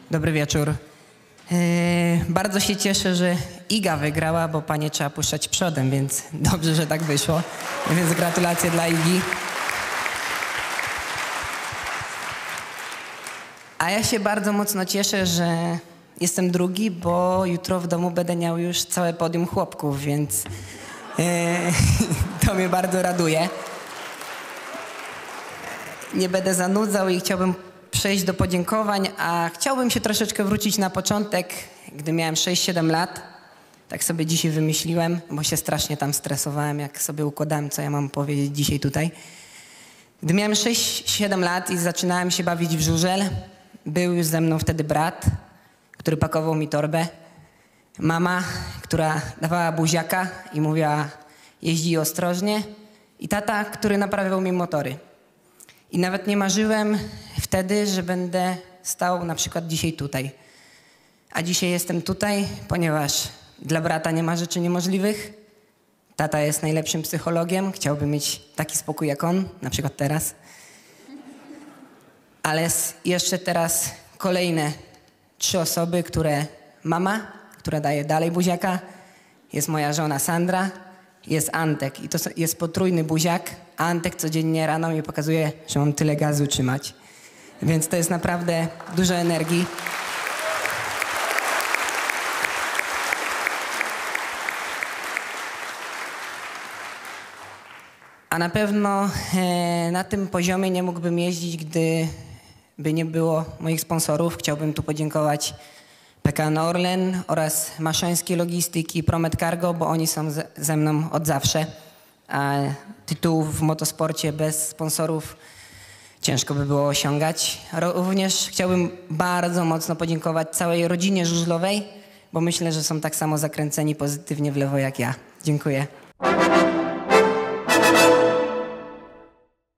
Dobry wieczór. Bardzo się cieszę, że Iga wygrała, bo panie trzeba puszczać przodem, więc dobrze, że tak wyszło. Więc gratulacje dla Igi. A ja się bardzo mocno cieszę, że jestem drugi, bo jutro w domu będę miał już całe podium chłopków, więc to mnie bardzo raduje. Nie będę zanudzał i chciałbym przejść do podziękowań, a chciałbym się troszeczkę wrócić na początek, gdy miałem 6-7 lat. Tak sobie dzisiaj wymyśliłem, bo się strasznie tam stresowałem, jak sobie układałem, co ja mam powiedzieć dzisiaj tutaj. Gdy miałem 6-7 lat i zaczynałem się bawić w żużel, był już ze mną wtedy brat, który pakował mi torbę, mama, która dawała buziaka i mówiła jeździ ostrożnie i tata, który naprawiał mi motory. I nawet nie marzyłem wtedy, że będę stał na przykład dzisiaj tutaj. A dzisiaj jestem tutaj, ponieważ dla brata nie ma rzeczy niemożliwych. Tata jest najlepszym psychologiem, chciałbym mieć taki spokój jak on, na przykład teraz. Ale jeszcze teraz kolejne 3 osoby, mama, która daje dalej buziaka, jest moja żona Sandra, jest Antek i to jest potrójny buziak, a Antek codziennie rano mi pokazuje, że mam tyle gazu trzymać. Więc to jest naprawdę dużo energii. A na pewno na tym poziomie nie mógłbym jeździć, gdyby nie było moich sponsorów. Chciałbym tu podziękować PKN Orlen oraz Maszońskiej Logistyki, Promet Cargo, bo oni są ze mną od zawsze. A tytułów w motosporcie bez sponsorów ciężko by było osiągać. Również chciałbym bardzo mocno podziękować całej rodzinie żużlowej, bo myślę, że są tak samo zakręceni pozytywnie w lewo jak ja. Dziękuję.